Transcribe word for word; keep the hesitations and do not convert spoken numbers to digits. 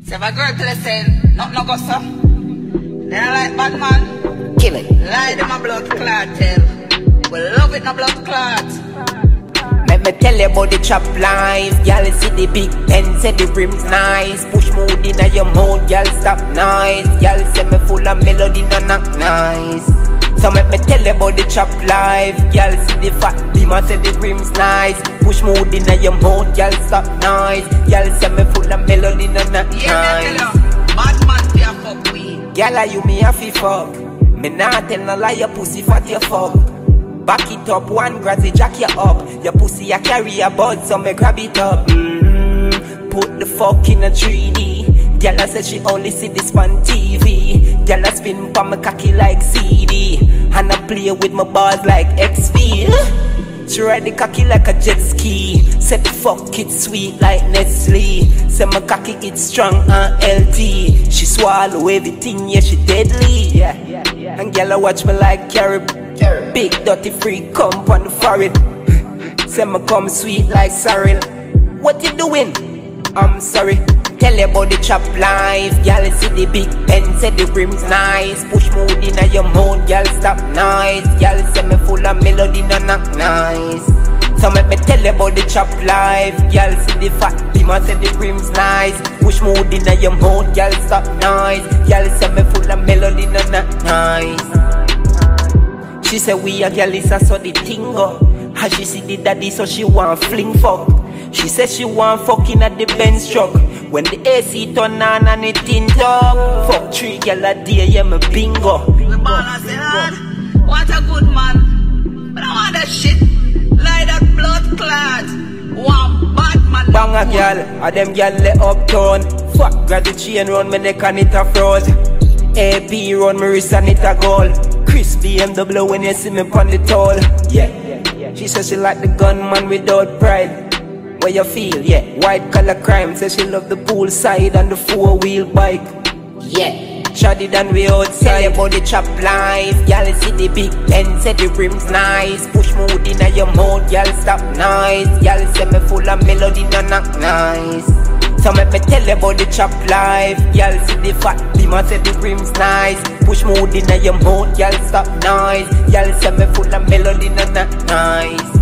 So if a girl tell us saying, nothing no go so, then I like bad man. Kill it. Lie them a blood clot tell. We love it no blood clot. Let me tell you about the chop life. Y'all see the big pen, say the rims nice. Push mood in your mouth, y'all stop nice. Y'all say me full of melody, no knock nice. So let me tell you about the chop life. Y'all see the fat beamer, say the rims nice. Push mood in your mouth, y'all stop nice. Y'all say me full of melody, no knock Yeah, nice. bad man be a fuck we. Y'all you me a fi fuck. Me nah tell no lie, your pussy fat you fuck. Back it up, one grassy jack you up. Your pussy a carry a bud, so me grab it up. Mm-hmm. Put the fuck in a three D. Girl said she only see this on T V. Girl spin pa me cocky like C D. And I play with my bars like X V. She ride the cocky like a jet ski. Said the fuck it sweet like Nestle. Say my cocky it strong and healthy. She swallow everything, yeah she deadly. Yeah, yeah, yeah. And girl watch me like carrot. Big dirty freak come on the forehead. Say me come sweet like sorrel. What you doing? I'm sorry. Tell you about the chop life. Y'all see the big pen, say the rims nice. Push mood in your mouth, y'all stop nice. Y'all say me full of melody, no knock nice. So let me tell you about the chop life. Y'all see the fat beamer, say the rims nice. Push mood in your mouth, y'all stop nice. Y'all say me full of melody, no knock nice. She say we a girl is a so the thing go. How she see the daddy so she want fling fuck. She said she want fucking at the Benz truck. When the A C turn on and it tint up. Fuck three girl a day, yeah me bingo. The baller say lad, what a good man. But I want that shit. Like that blood clot. One bad man. Bang a girl, a them girl lay uptown. Fuck grab the chain round me neck and it a froze. A P round me wrist and it a gold. Chris B M W when you see me pon the toll. Yeah, yeah, yeah. She says she like the gunman without pride. Where you feel, yeah. White collar crime, says she love the poolside and the four wheel bike. Yeah, shoddy than we outside. Tell you about the chop life. Y'all see the big pen, say the rims nice. Push mood in your mouth, y'all stop nice. Y'all say me full of melody, no knock nice. So let me tell you about the chop life. Y'all see the fat beamer, say the rims nice. Push mood in your mouth, y'all stop nice. Y'all say me full of melody, no knock nice.